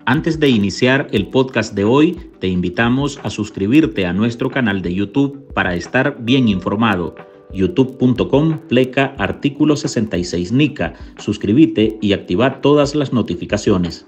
Antes de iniciar el podcast de hoy, te invitamos a suscribirte a nuestro canal de YouTube para estar bien informado. youtube.com/artículo 66 Nica. Suscríbete y activa todas las notificaciones.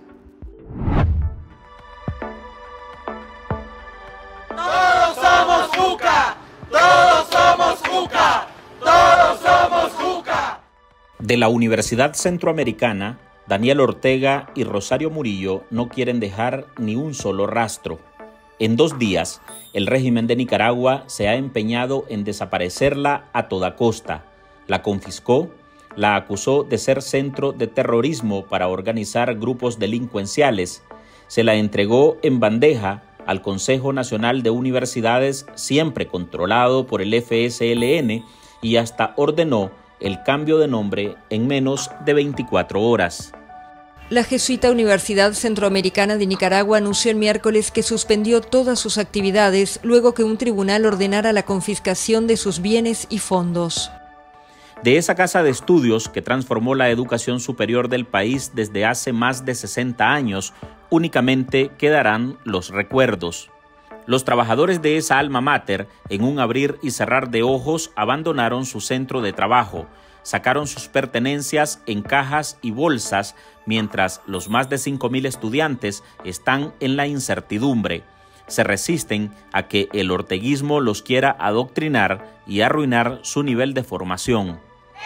¡Todos somos Juca! ¡Todos somos Juca! ¡Todos somos Juca! De la Universidad Centroamericana, Daniel Ortega y Rosario Murillo no quieren dejar ni un solo rastro. En 2 días, el régimen de Nicaragua se ha empeñado en desaparecerla a toda costa. La confiscó, la acusó de ser centro de terrorismo para organizar grupos delincuenciales, se la entregó en bandeja al Consejo Nacional de Universidades, siempre controlado por el FSLN, y hasta ordenó el cambio de nombre en menos de 24 horas. La jesuita Universidad Centroamericana de Nicaragua anunció el miércoles que suspendió todas sus actividades luego que un tribunal ordenara la confiscación de sus bienes y fondos. De esa casa de estudios que transformó la educación superior del país desde hace más de 60 años, únicamente quedarán los recuerdos. Los trabajadores de esa alma mater, en un abrir y cerrar de ojos, abandonaron su centro de trabajo, sacaron sus pertenencias en cajas y bolsas, mientras los más de 5.000 estudiantes están en la incertidumbre. Se resisten a que el orteguismo los quiera adoctrinar y arruinar su nivel de formación.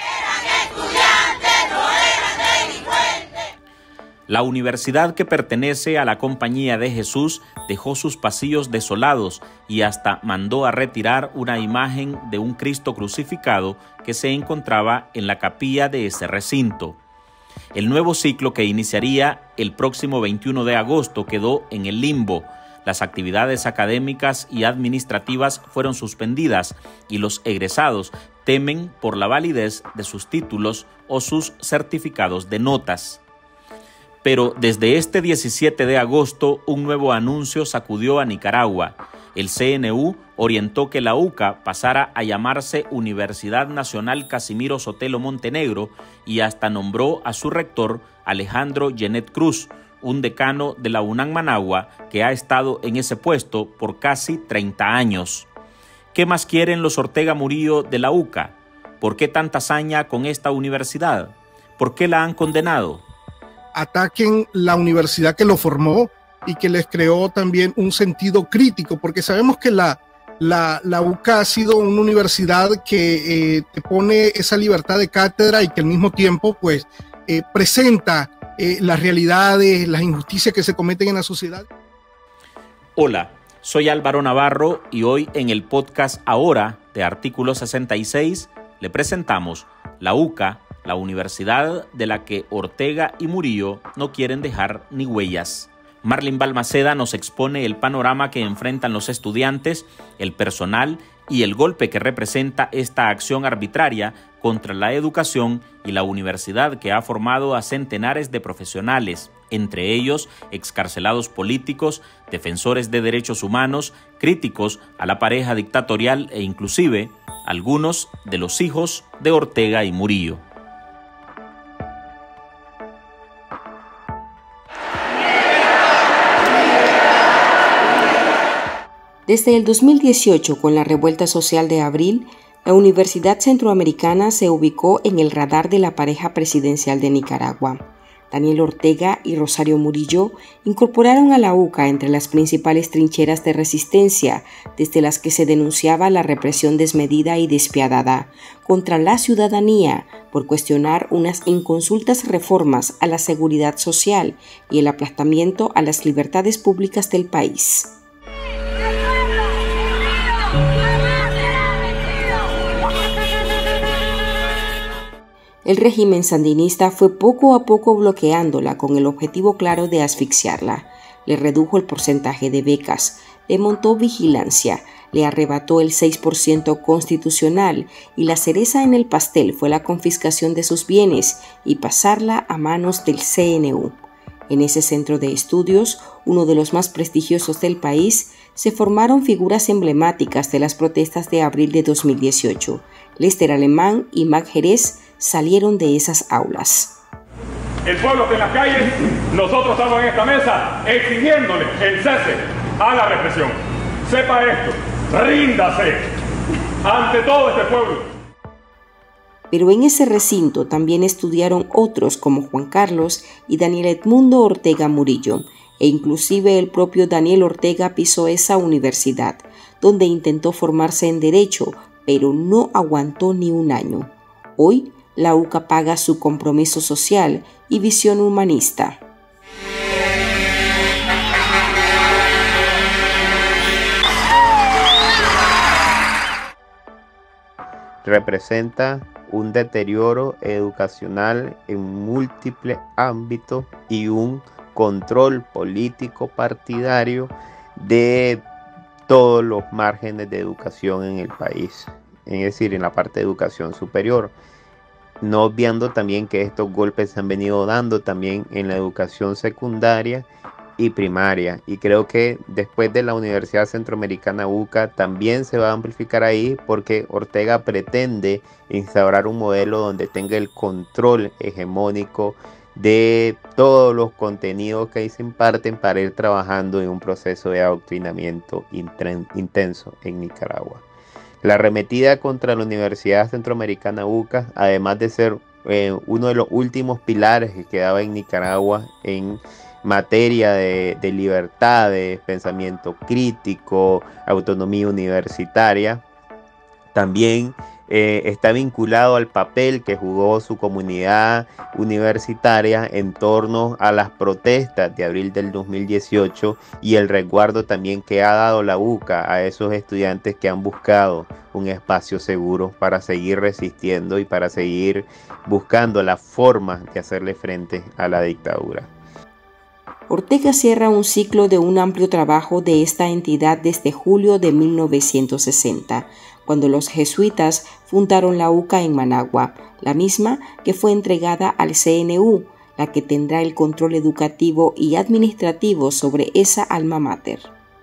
La universidad, que pertenece a la Compañía de Jesús, dejó sus pasillos desolados y hasta mandó a retirar una imagen de un Cristo crucificado que se encontraba en la capilla de ese recinto. El nuevo ciclo, que iniciaría el próximo 21 de agosto, quedó en el limbo. Las actividades académicas y administrativas fueron suspendidas y los egresados temen por la validez de sus títulos o sus certificados de notas. Pero desde este 17 de agosto, un nuevo anuncio sacudió a Nicaragua. El CNU orientó que la UCA pasara a llamarse Universidad Nacional Casimiro Sotelo Montenegro y hasta nombró a su rector, Alejandro Yenet Cruz, un decano de la UNAM Managua que ha estado en ese puesto por casi 30 años. ¿Qué más quieren los Ortega Murillo de la UCA? ¿Por qué tanta hazaña con esta universidad? ¿Por qué la han condenado? Ataquen la universidad que lo formó y que les creó también un sentido crítico, porque sabemos que la UCA ha sido una universidad que te pone esa libertad de cátedra y que al mismo tiempo pues presenta las realidades, las injusticias que se cometen en la sociedad. Hola, soy Álvaro Navarro y hoy en el podcast Ahora de Artículo 66 le presentamos la UCA, la universidad de la que Ortega y Murillo no quieren dejar ni huellas. Marlin Balmaceda nos expone el panorama que enfrentan los estudiantes, el personal y el golpe que representa esta acción arbitraria contra la educación y la universidad, que ha formado a centenares de profesionales, entre ellos excarcelados políticos, defensores de derechos humanos, críticos a la pareja dictatorial e inclusive algunos de los hijos de Ortega y Murillo. Desde el 2018, con la revuelta social de abril, la Universidad Centroamericana se ubicó en el radar de la pareja presidencial de Nicaragua. Daniel Ortega y Rosario Murillo incorporaron a la UCA entre las principales trincheras de resistencia, desde las que se denunciaba la represión desmedida y despiadada contra la ciudadanía por cuestionar unas inconsultas reformas a la seguridad social y el aplastamiento a las libertades públicas del país. El régimen sandinista fue poco a poco bloqueándola con el objetivo claro de asfixiarla. Le redujo el porcentaje de becas, le montó vigilancia, le arrebató el 6% constitucional y la cereza en el pastel fue la confiscación de sus bienes y pasarla a manos del CNU. En ese centro de estudios, uno de los más prestigiosos del país, se formaron figuras emblemáticas de las protestas de abril de 2018. Lester Alemán y Mac Jerez salieron de esas aulas. el pueblo está en las calles, nosotros estamos en esta mesa exigiéndole el cese a la represión. Sepa esto, ríndase ante todo este pueblo. Pero en ese recinto también estudiaron otros como Juan Carlos y Daniel Edmundo Ortega Murillo, e inclusive el propio Daniel Ortega pisó esa universidad, donde intentó formarse en Derecho, pero no aguantó ni un año. Hoy, la UCA paga su compromiso social y visión humanista. Representa un deterioro educacional en múltiples ámbitos y un control político partidario de todos los márgenes de educación en el país, es decir, en la parte de educación superior. No obviando también que estos golpes se han venido dando también en la educación secundaria y primaria, y creo que después de la Universidad Centroamericana UCA también se va a amplificar ahí, porque Ortega pretende instaurar un modelo donde tenga el control hegemónico de todos los contenidos que ahí se imparten para ir trabajando en un proceso de adoctrinamiento intenso en Nicaragua. La arremetida contra la Universidad Centroamericana UCA, además de ser uno de los últimos pilares que quedaba en Nicaragua en materia de libertad, de pensamiento crítico, autonomía universitaria, también está vinculado al papel que jugó su comunidad universitaria en torno a las protestas de abril del 2018 y el resguardo también que ha dado la UCA a esos estudiantes que han buscado un espacio seguro para seguir resistiendo y para seguir buscando la forma de hacerle frente a la dictadura. Ortega cierra un ciclo de un amplio trabajo de esta entidad desde julio de 1960, cuando los jesuitas fundaron la UCA en Managua, la misma que fue entregada al CNU, la que tendrá el control educativo y administrativo sobre esa alma mater.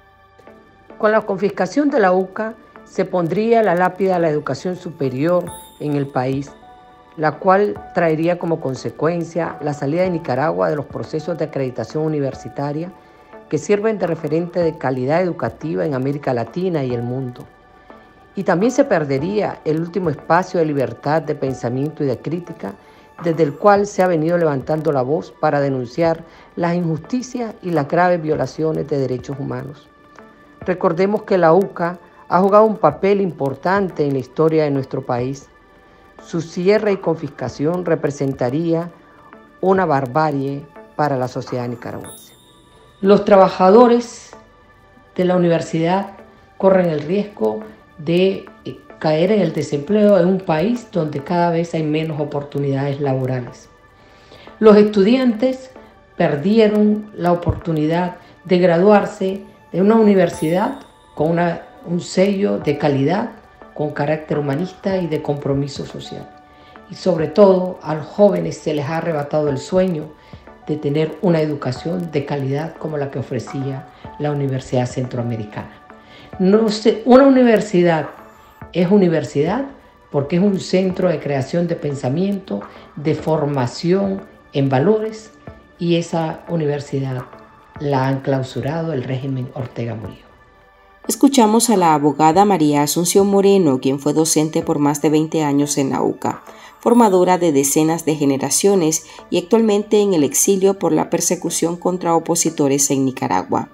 Con la confiscación de la UCA se pondría la lápida a la educación superior en el país, la cual traería como consecuencia la salida de Nicaragua de los procesos de acreditación universitaria que sirven de referente de calidad educativa en América Latina y el mundo. Y también se perdería el último espacio de libertad de pensamiento y de crítica, desde el cual se ha venido levantando la voz para denunciar las injusticias y las graves violaciones de derechos humanos. Recordemos que la UCA ha jugado un papel importante en la historia de nuestro país. Su cierre y confiscación representaría una barbarie para la sociedad nicaragüense. Los trabajadores de la universidad corren el riesgo de caer en el desempleo en un país donde cada vez hay menos oportunidades laborales. Los estudiantes perdieron la oportunidad de graduarse de una universidad con un sello de calidad, con carácter humanista y de compromiso social. Y sobre todo, a los jóvenes se les ha arrebatado el sueño de tener una educación de calidad como la que ofrecía la Universidad Centroamericana. Una universidad es universidad porque es un centro de creación de pensamiento, de formación en valores, y esa universidad la han clausurado el régimen Ortega Murillo. Escuchamos a la abogada María Asunción Moreno, quien fue docente por más de 20 años en la UCA, formadora de decenas de generaciones y actualmente en el exilio por la persecución contra opositores en Nicaragua.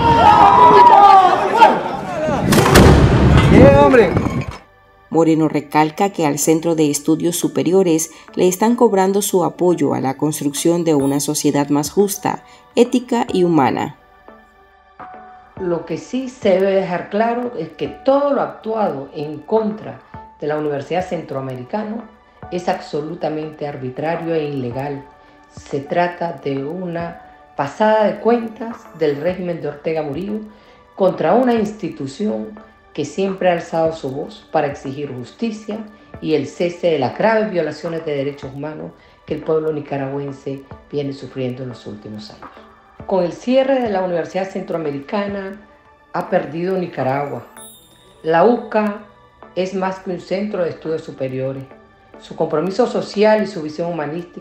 Moreno recalca que al Centro de Estudios Superiores le están cobrando su apoyo a la construcción de una sociedad más justa, ética y humana. Lo que sí se debe dejar claro es que todo lo actuado en contra de la Universidad Centroamericana es absolutamente arbitrario e ilegal. Se trata de una pasada de cuentas del régimen de Ortega Murillo contra una institución que siempre ha alzado su voz para exigir justicia y el cese de las graves violaciones de derechos humanos que el pueblo nicaragüense viene sufriendo en los últimos años. Con el cierre de la Universidad Centroamericana ha perdido Nicaragua. La UCA es más que un centro de estudios superiores. Su compromiso social y su visión humanística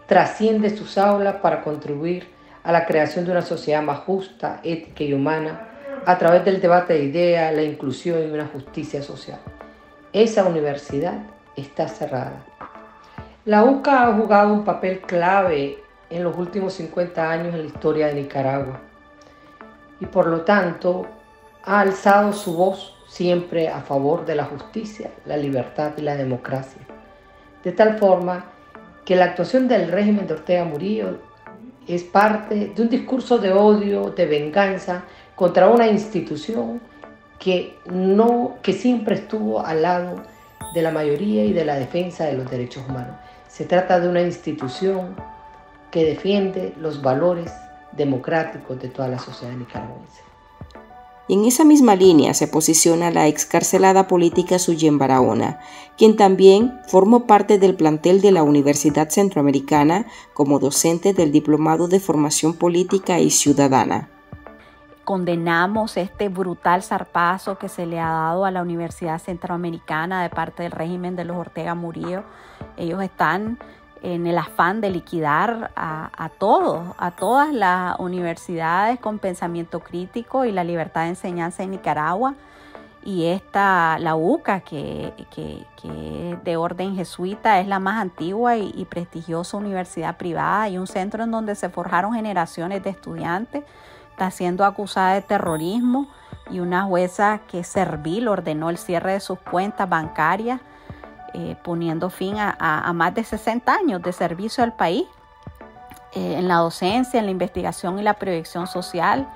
trasciende sus aulas para contribuir a la creación de una sociedad más justa, ética y humana a través del debate de ideas, la inclusión y una justicia social. Esa universidad está cerrada. La UCA ha jugado un papel clave en los últimos 50 años en la historia de Nicaragua y por lo tanto ha alzado su voz siempre a favor de la justicia, la libertad y la democracia. De tal forma que la actuación del régimen de Ortega Murillo es parte de un discurso de odio, de venganza contra una institución que siempre estuvo al lado de la mayoría y de la defensa de los derechos humanos. Se trata de una institución que defiende los valores democráticos de toda la sociedad nicaragüense. Y en esa misma línea se posiciona la excarcelada política Suyen Barahona, quien también formó parte del plantel de la Universidad Centroamericana como docente del Diplomado de Formación Política y Ciudadana. Condenamos este brutal zarpazo que se le ha dado a la Universidad Centroamericana de parte del régimen de los Ortega Murillo. Ellos están en el afán de liquidar a todas las universidades con pensamiento crítico y la libertad de enseñanza en Nicaragua. Y la UCA, que de orden jesuita, es la más antigua y prestigiosa universidad privada y un centro en donde se forjaron generaciones de estudiantes. Está siendo acusada de terrorismo y una jueza que servil ordenó el cierre de sus cuentas bancarias, poniendo fin a más de 60 años de servicio al país en la docencia, en la investigación y la proyección social.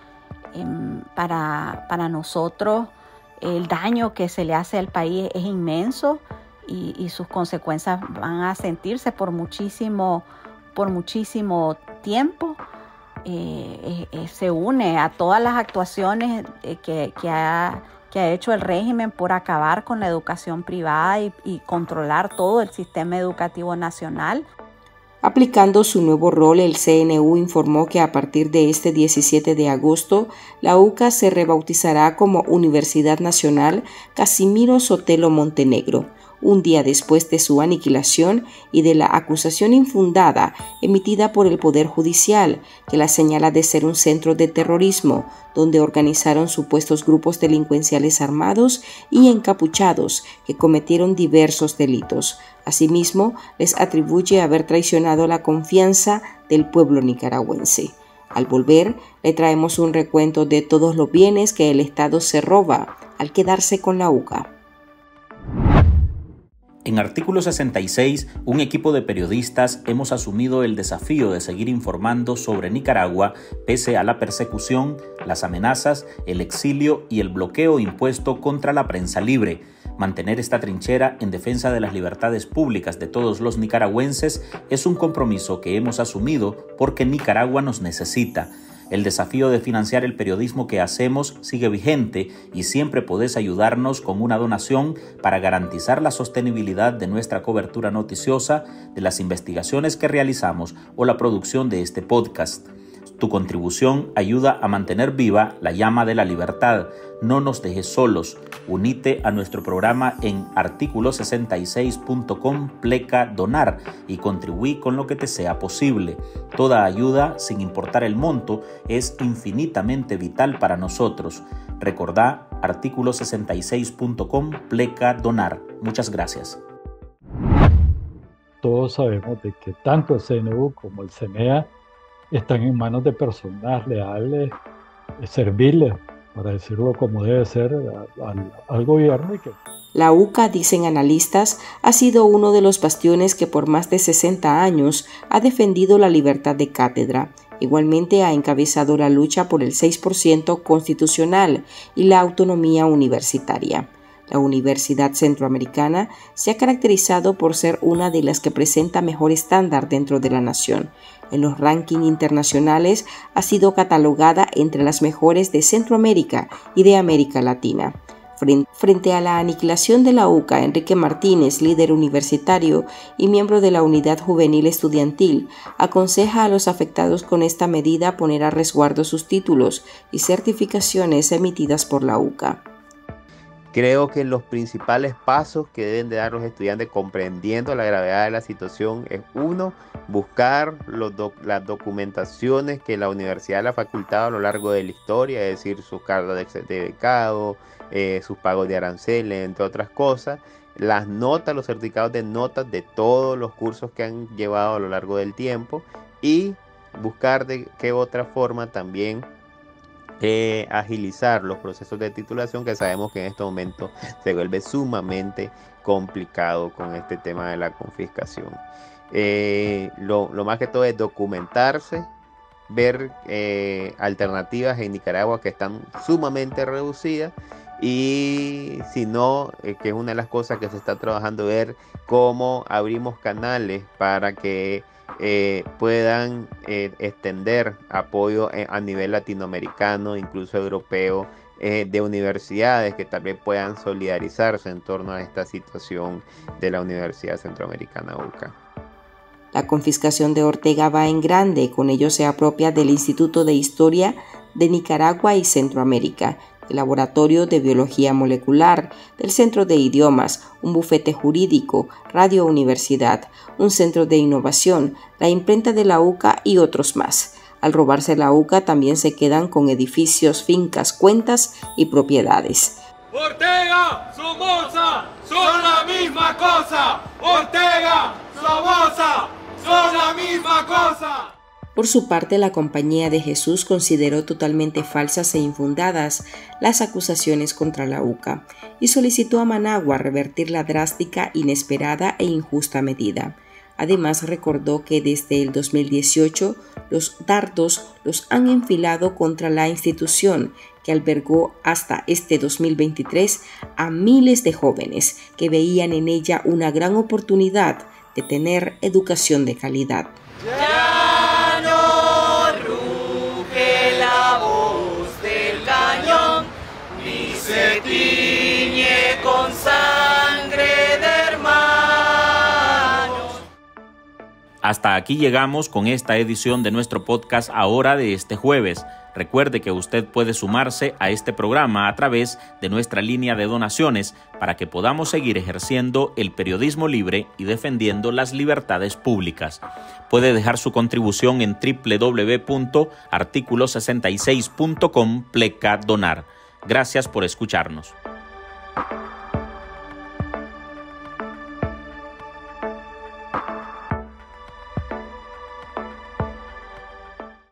Para nosotros el daño que se le hace al país es inmenso y sus consecuencias van a sentirse por muchísimo tiempo. Se une a todas las actuaciones que ha hecho el régimen por acabar con la educación privada y controlar todo el sistema educativo nacional. Aplicando su nuevo rol, el CNU informó que a partir de este 17 de agosto, la UCA se rebautizará como Universidad Nacional Casimiro Sotelo Montenegro, un día después de su aniquilación y de la acusación infundada emitida por el Poder Judicial, que la señala de ser un centro de terrorismo, donde organizaron supuestos grupos delincuenciales armados y encapuchados que cometieron diversos delitos. Asimismo, les atribuye haber traicionado la confianza del pueblo nicaragüense. Al volver, le traemos un recuento de todos los bienes que el Estado se roba al quedarse con la UCA. En Artículo 66, un equipo de periodistas hemos asumido el desafío de seguir informando sobre Nicaragua pese a la persecución, las amenazas, el exilio y el bloqueo impuesto contra la prensa libre. Mantener esta trinchera en defensa de las libertades públicas de todos los nicaragüenses es un compromiso que hemos asumido porque Nicaragua nos necesita. El desafío de financiar el periodismo que hacemos sigue vigente y siempre podés ayudarnos con una donación para garantizar la sostenibilidad de nuestra cobertura noticiosa, de las investigaciones que realizamos o la producción de este podcast. Tu contribución ayuda a mantener viva la llama de la libertad. No nos dejes solos. Unite a nuestro programa en articulo66.com/donar y contribuí con lo que te sea posible. Toda ayuda, sin importar el monto, es infinitamente vital para nosotros. Recordá articulo66.com/donar. Muchas gracias. Todos sabemos de que tanto el CNU como el CNEA están en manos de personas leales, serviles, para decirlo como debe ser, al gobierno. La UCA, dicen analistas, ha sido uno de los bastiones que por más de 60 años ha defendido la libertad de cátedra. Igualmente ha encabezado la lucha por el 6% constitucional y la autonomía universitaria. La Universidad Centroamericana se ha caracterizado por ser una de las que presenta mejor estándar dentro de la nación. En los rankings internacionales ha sido catalogada entre las mejores de Centroamérica y de América Latina. Frente a la aniquilación de la UCA, Enrique Martínez, líder universitario y miembro de la Unidad Juvenil Estudiantil, aconseja a los afectados con esta medida poner a resguardo sus títulos y certificaciones emitidas por la UCA. Creo que los principales pasos que deben de dar los estudiantes comprendiendo la gravedad de la situación es: uno, buscar las documentaciones que la universidad le ha facultado a lo largo de la historia, es decir, sus cartas de becado, sus pagos de aranceles, entre otras cosas, las notas, los certificados de notas de todos los cursos que han llevado a lo largo del tiempo, y buscar de qué otra forma también agilizar los procesos de titulación, que sabemos que en este momento se vuelve sumamente complicado con este tema de la confiscación. Lo más que todo es documentarse, ver alternativas en Nicaragua que están sumamente reducidas, y si no, que es una de las cosas que se está trabajando, ver cómo abrimos canales para que puedan extender apoyo a nivel latinoamericano, incluso europeo, de universidades que también puedan solidarizarse en torno a esta situación de la Universidad Centroamericana UCA. La confiscación de Ortega va en grande, con ello se apropia del Instituto de Historia de Nicaragua y Centroamérica, del Laboratorio de Biología Molecular, del Centro de Idiomas, un bufete jurídico, Radio Universidad, un centro de innovación, la imprenta de la UCA y otros más. Al robarse la UCA también se quedan con edificios, fincas, cuentas y propiedades. Ortega, Somoza, son la misma cosa. Ortega, Somoza, son la misma cosa. Por su parte, la Compañía de Jesús consideró totalmente falsas e infundadas las acusaciones contra la UCA y solicitó a Managua revertir la drástica, inesperada e injusta medida. Además, recordó que desde el 2018 los dardos los han enfilado contra la institución, que albergó hasta este 2023 a miles de jóvenes que veían en ella una gran oportunidad de tener educación de calidad. Ya no ruge la voz del cañón, ni se tiñe con sangre de hermanos. Hasta aquí llegamos con esta edición de nuestro podcast Ahora de este jueves. Recuerde que usted puede sumarse a este programa a través de nuestra línea de donaciones para que podamos seguir ejerciendo el periodismo libre y defendiendo las libertades públicas. Puede dejar su contribución en www.articulo66.com/donar. Gracias por escucharnos.